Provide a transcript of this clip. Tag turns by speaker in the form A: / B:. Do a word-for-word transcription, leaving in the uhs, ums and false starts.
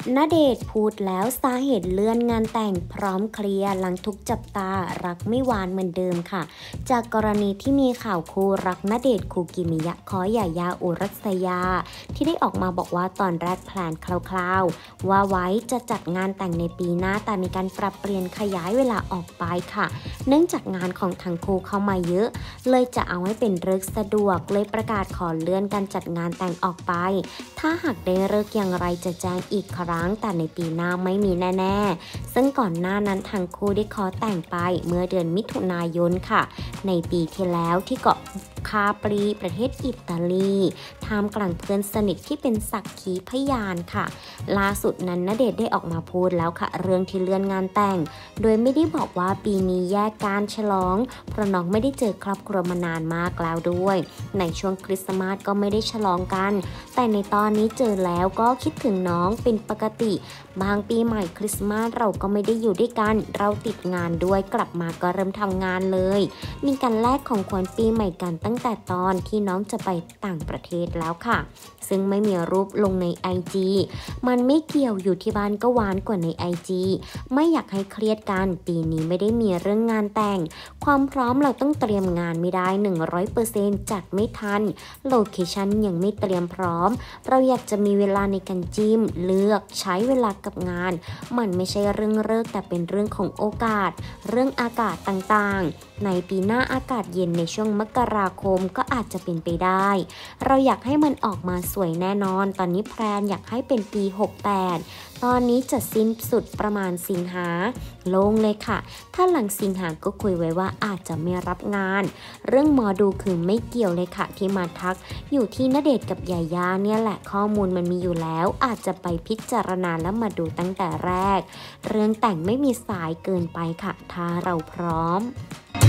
A: ณเดชน์พูดแล้วสาเหตุเลื่อนงานแต่งพร้อมเคลียร์หลังทุกจับตารักไม่หวานเหมือนเดิมค่ะจากกรณีที่มีข่าวคู่รักณเดชน์คูกิมิยะขอหย่ายาอุรัสยาที่ได้ออกมาบอกว่าตอนแรกแพลนคร่าวๆว่าไว้จะจัดงานแต่งในปีหน้าแต่มีการปรับเปลี่ยนขยายเวลาออกไปค่ะเนื่องจากงานของทั้งคู่เข้ามาเยอะเลยจะเอาให้เป็นฤกษ์สะดวกเลยประกาศขอเลื่อนการจัดงานแต่งออกไปถ้าหากได้ฤกษ์อย่างไรจะแจ้งอีกครั้งแต่ในปีหน้าไม่มีแน่ๆซึ่งก่อนหน้านั้นทั้งคู่ได้ขอแต่งไปเมื่อเดือนมิถุนายนค่ะในปีที่แล้วที่เกาะคาปรีประเทศอิตาลีท่ามกลางเพื่อนสนิทที่เป็นสักขีพยานค่ะล่าสุดนั้นณเดชน์ได้ออกมาพูดแล้วค่ะเรื่องที่เลื่อนงานแต่งโดยไม่ได้บอกว่าปีนี้แยกการฉลองเพราะน้องไม่ได้เจอครอบครัวมานานมากแล้วด้วยในช่วงคริสต์มาสก็ไม่ได้ฉลองกันแต่ในตอนนี้เจอแล้วก็คิดถึงน้องเป็นปกติบางปีใหม่คริสต์มาสเราก็ไม่ได้อยู่ด้วยกันเราติดงานด้วยกลับมาก็เริ่มทำงานเลยมีการแลกของขวัญปีใหม่กันตั้งแต่ตอนที่น้องจะไปต่างประเทศแล้วค่ะซึ่งไม่มีรูปลงใน ไอ จี มันไม่เกี่ยวอยู่ที่บ้านก็หวานกว่าใน ไอ จี ไม่อยากให้เครียดกันปีนี้ไม่ได้มีเรื่องงานแต่งความพร้อมเราต้องเตรียมงานไม่ได้ หนึ่งร้อยเปอร์เซ็นต์ จัดไม่ทันโลเคชั่นยังไม่เตรียมพร้อมเราอยากจะมีเวลาในการจิ้มเลือกใช้เวลากับงานมันไม่ใช่เรื่องเลิกแต่เป็นเรื่องของโอกาสเรื่องอากาศต่างๆในปีหน้าอากาศเย็นในช่วงมกราคมก็อาจจะเป็นไปได้เราอยากให้มันออกมาสวยแน่นอนตอนนี้แพลนอยากให้เป็นปีหกสิบแปดตอนนี้จะสิ้นสุดประมาณสิงหาลงเลยค่ะถ้าหลังสิงหาก็คุยไว้ว่าอาจจะไม่รับงานเรื่องหมอดูคือไม่เกี่ยวเลยค่ะที่มาทักอยู่ที่ณเดชน์กับยาย่าเนี่ยแหละข้อมูลมันมีอยู่แล้วอาจจะไปพิจารณาแล้วมาดูตั้งแต่แรกเรื่องแต่งไม่มีสายเกินไปค่ะถ้าเราพร้อม